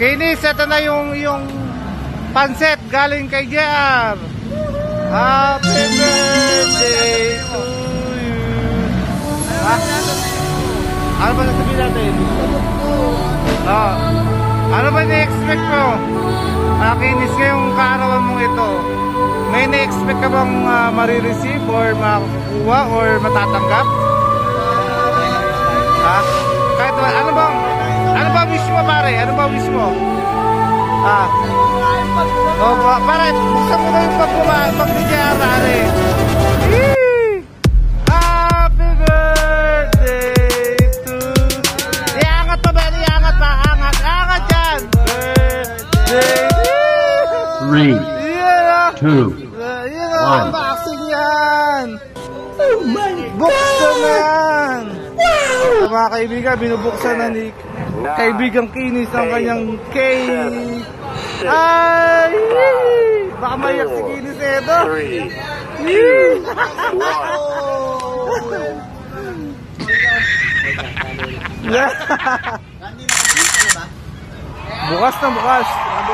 Kinis, ito na yung panset galing kay JR. Happy birthday to you. Ano ba nasabihin natin? Ano ba na-expect mo? Kinis ngayong kaarawan mong ito. May na-expect ka bang marireceive or makukuha or matatanggap? Kahit ano ba wish mo pare? Ano ba wish mo? Pare, buksan mo na yung pag-BJR pare. Happy birthday to... Iangat pa ba? Iangat pa? Angat yan! Birthday 3, 2, 1. Unboxing yan! Oh my God! Buksan na yan! Wow! Mga kaibigan, binubuksan na ni kaibigang Kinis ang kanyang cake. Ay! Baka mayak si Kinis ito. 3, 2, 1. Bukas na bukas.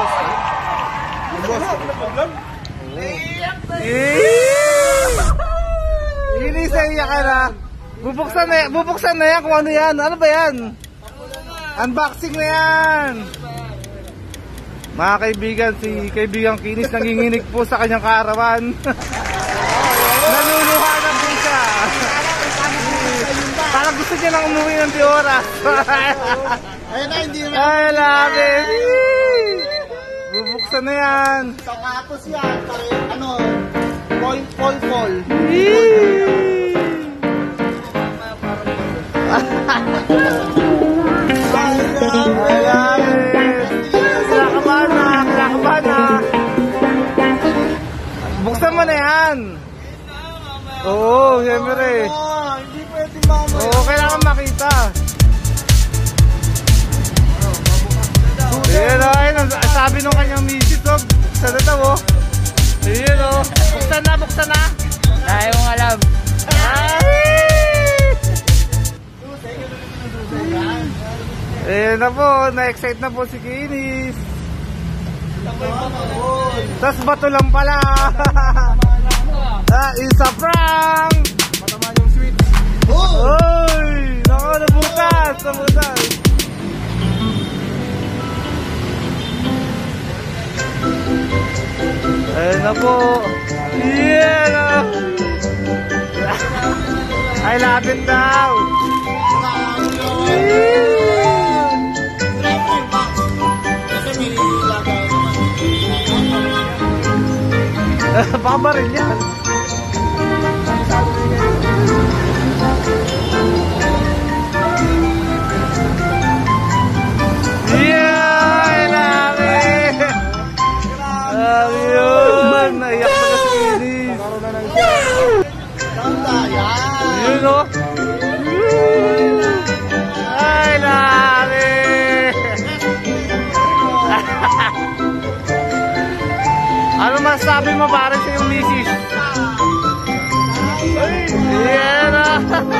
Kinis, iyak ka na. Bubuksan na yan kung ano yan. Ano ba yan? Unboxing na yan. Mga kaibigan, si kaibigang Kinis nanginginig po sa kanyang kaarawan. Naluluha na po siya. Parang gusto niya nang umuwi ng Piora. Ayun na, hindi naman. I love it. Bubuksan na yan. Sapatos yan. Ano, fall. Buksan mo na yan. Oo, siyempre. Hindi pwede mamaya. Oo, kailangan makita. Ayan o, sabi nung kanyang misis o, buksan na daw o. Ayan o, buksan na. Dahil mong alam. Ayan na po, na-excite na po si Kinis. Tas bato lang pala. It's a prank. Mataman yung switch. Oy, naku, nabutas. Ayan na po. Yeah. I love it daw. Baka ba rin yan? Yeah! I love it! Yun! Naiyak pa kasi Kinis. Yun o! I love it! Ano masasabi mo para sa iyong misis? Yan o!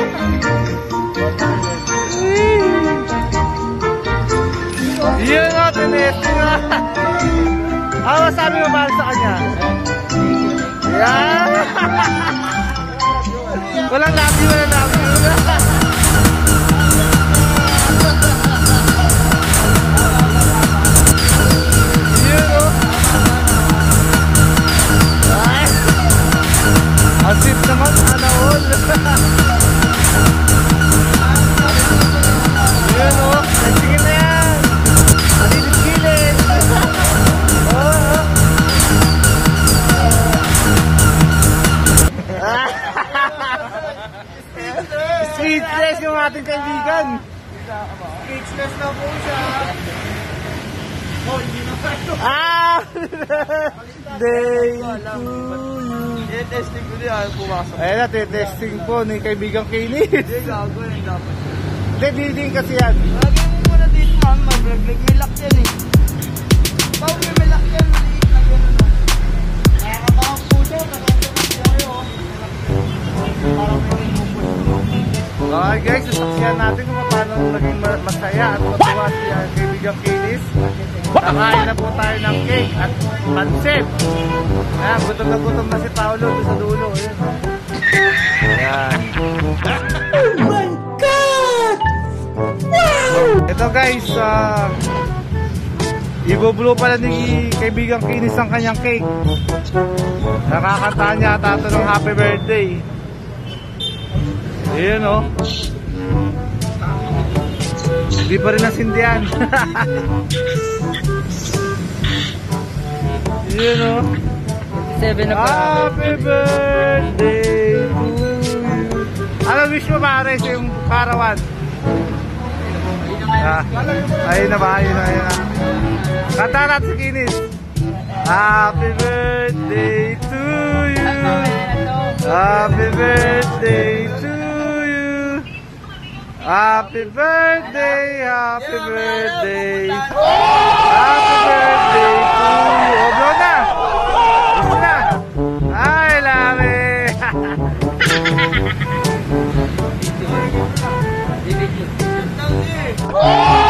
Yun o! Tinesting o! Ano masasabi mo para sa kanya? Yan! Walang labi. Yun o! Asip naman, sana all. Yun o, nagsingin na yan. Alilit-gilit. Speechless yung ating kaibigan. Speechless na po siya. Hindi na tayo. Day to you. I-testing ko niya, pumasok. Ayan na, testing po ni kaibigang Kinis. Hindi, gago yun dapat. Hindi, din kasi yan. Lagay mo muna dito, ma'am. Mag-vlog. May lock yan eh. Pao, may lock yan. Maliit na gano'n. Nakakatakang po siya. Nakakatakang kayo. Parang may Okay guys, sasaksihan natin kung paano naging masaya at matuwa si kaibigang Kinis. Nakain na po tayo ng cake at pansit. Gutom na si Paolo doon sa dulo. Ayan. Oh my God! Wow! Ito guys, ibublo pala ni kaibigang Kinis ang kanyang cake. Nakakantahan niya ata ito ng happy birthday. Ayan o. Hindi pa rin nasindihan. Ayan o. 7 na pa. Happy birthday to you. Ano wish mo pare sa yung karawan? Ayun na ba? Ayun na. Kanta natin si Kinis. Happy birthday to you. Happy birthday to you. Happy birthday, happy birthday. Happy birthday to you. Oblo na. Gusto na. Ay, lami. Oh!